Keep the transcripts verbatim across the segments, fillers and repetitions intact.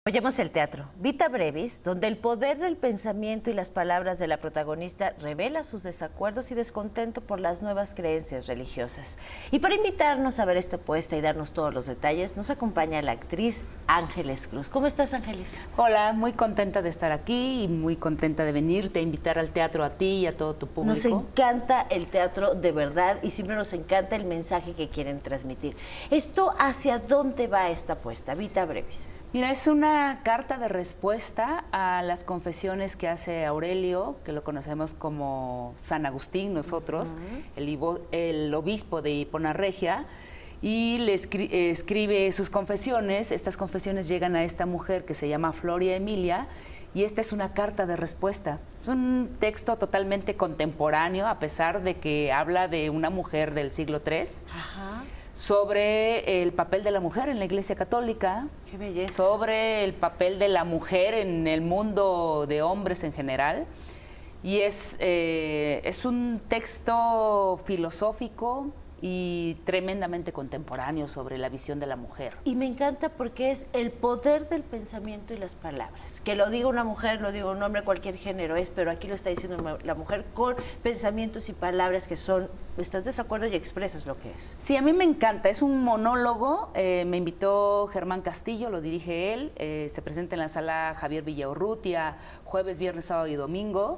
Oyemos el teatro, Vita Brevis, donde el poder del pensamiento y las palabras de la protagonista revela sus desacuerdos y descontento por las nuevas creencias religiosas. Y para invitarnos a ver esta puesta y darnos todos los detalles, nos acompaña la actriz Ángeles Cruz. ¿Cómo estás, Ángeles? Hola, muy contenta de estar aquí y muy contenta de venirte a invitar al teatro a ti y a todo tu público. Nos encanta el teatro de verdad y siempre nos encanta el mensaje que quieren transmitir. ¿Esto hacia dónde va esta puesta, Vita Brevis? Mira, es una carta de respuesta a las confesiones que hace Aurelio, que lo conocemos como San Agustín, nosotros, uh-huh. el, el obispo de Hipona Regia, y le escri escribe sus confesiones. Estas confesiones llegan a esta mujer que se llama Floria Emilia, y esta es una carta de respuesta. Es un texto totalmente contemporáneo, a pesar de que habla de una mujer del siglo tres. Ajá. Sobre el papel de la mujer en la Iglesia Católica. ¡Qué belleza! Sobre el papel de la mujer en el mundo de hombres en general. Y es, eh, es un texto filosófico y tremendamente contemporáneo sobre la visión de la mujer. Y me encanta porque es el poder del pensamiento y las palabras. Que lo diga una mujer, lo diga un hombre, cualquier género es, pero aquí lo está diciendo la mujer con pensamientos y palabras que son, estás de desacuerdo y expresas lo que es. Sí, a mí me encanta, es un monólogo, eh, me invitó Germán Castillo, lo dirige él, eh, se presenta en la sala Javier Villaurrutia, jueves, viernes, sábado y domingo.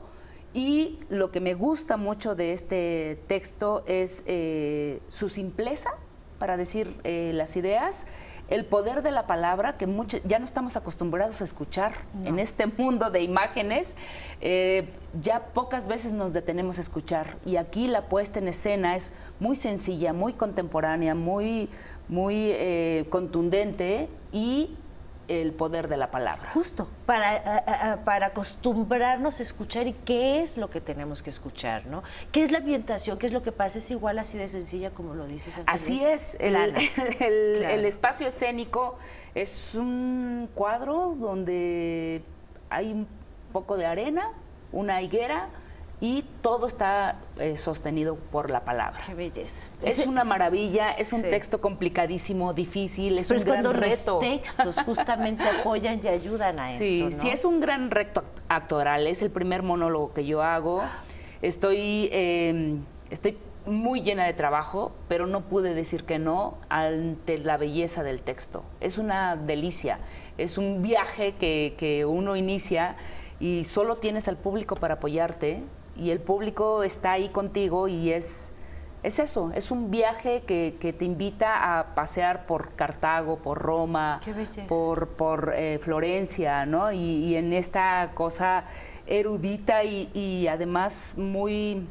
Y lo que me gusta mucho de este texto es eh, su simpleza para decir eh, las ideas, el poder de la palabra, que mucho, ya no estamos acostumbrados a escuchar no. en este mundo de imágenes, eh, ya pocas veces nos detenemos a escuchar. Y aquí la puesta en escena es muy sencilla, muy contemporánea, muy, muy eh, contundente y el poder de la palabra. Justo, para, a, a, para acostumbrarnos a escuchar y qué es lo que tenemos que escuchar, ¿no? ¿Qué es la ambientación? ¿Qué es lo que pasa? Es igual así de sencilla como lo dices. Así es, el, el, el, claro. el espacio escénico es un cuadro donde hay un poco de arena, una higuera, y todo está eh, sostenido por la palabra. ¡Qué belleza! Es Ese, una maravilla, es un sí. texto complicadísimo, difícil, es Pero un es gran reto. Los textos justamente apoyan y ayudan a sí, esto, ¿no? Sí, es un gran reto actoral, es el primer monólogo que yo hago. Estoy, eh, estoy muy llena de trabajo, pero no pude decir que no ante la belleza del texto. Es una delicia, es un viaje que, que uno inicia y solo tienes al público para apoyarte. Y el público está ahí contigo y es, es eso, es un viaje que, que te invita a pasear por Cartago, por Roma, por, por eh, Florencia, ¿no? Y, y en esta cosa erudita y, y además muy,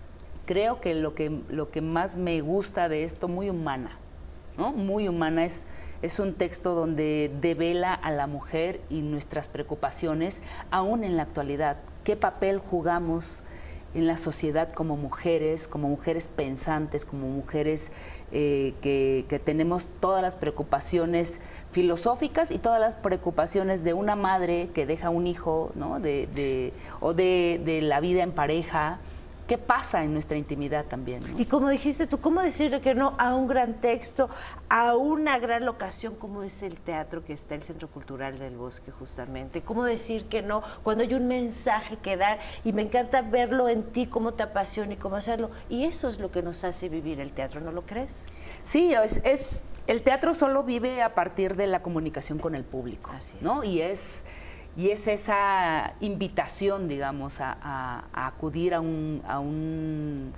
creo que lo, que lo que más me gusta de esto, muy humana, ¿no? Muy humana, es, es un texto donde devela a la mujer y nuestras preocupaciones, aún en la actualidad. ¿Qué papel jugamos en la sociedad como mujeres, como mujeres pensantes, como mujeres eh, que, que tenemos todas las preocupaciones filosóficas y todas las preocupaciones de una madre que deja un hijo, ¿no? de, de, o de, de la vida en pareja? ¿Qué pasa en nuestra intimidad también, ¿no? Y como dijiste tú, ¿cómo decirle que no a un gran texto, a una gran locación como es el teatro que está el Centro Cultural del Bosque justamente? ¿Cómo decir que no cuando hay un mensaje que dar? Y me encanta verlo en ti, cómo te apasiona y cómo hacerlo. Y eso es lo que nos hace vivir el teatro, ¿no lo crees? Sí, es, es el teatro solo vive a partir de la comunicación con el público, Así es. ¿no? Y es... Y es esa invitación, digamos, a, a, a acudir a un, a, un,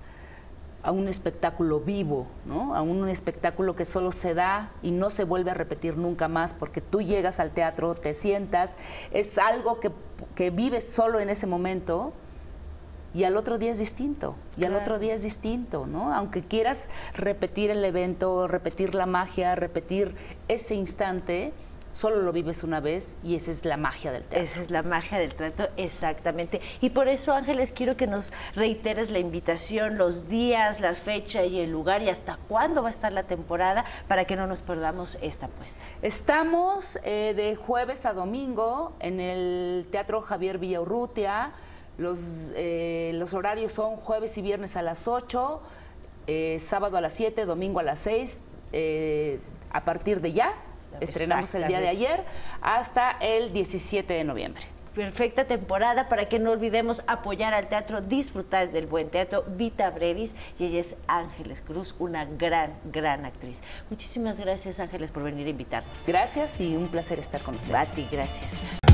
a un espectáculo vivo, ¿no? A un espectáculo que solo se da y no se vuelve a repetir nunca más, porque tú llegas al teatro, te sientas, es algo que, que vives solo en ese momento y al otro día es distinto, y claro. al otro día es distinto, ¿no? Aunque quieras repetir el evento, repetir la magia, repetir ese instante, solo lo vives una vez y esa es la magia del teatro. Esa es la magia del teatro, exactamente. Y por eso, Ángeles, quiero que nos reiteres la invitación, los días, la fecha y el lugar y hasta cuándo va a estar la temporada para que no nos perdamos esta puesta. Estamos eh, de jueves a domingo en el Teatro Javier Villaurrutia. Los, eh, los horarios son jueves y viernes a las ocho, eh, sábado a las siete, domingo a las seis, eh, a partir de ya. estrenamos el día de ayer, hasta el diecisiete de noviembre. Perfecta temporada para que no olvidemos apoyar al teatro, disfrutar del buen teatro. Vita Brevis, y ella es Ángeles Cruz, una gran, gran actriz. Muchísimas gracias, Ángeles, por venir a invitarnos. Gracias y un placer estar con ustedes. A ti, gracias.